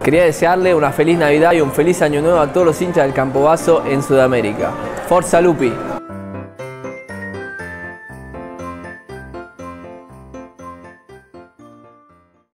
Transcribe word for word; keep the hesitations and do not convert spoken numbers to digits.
Quería desearle una feliz Navidad y un feliz Año Nuevo a todos los hinchas del Campobasso en Sudamérica. Forza Lupi.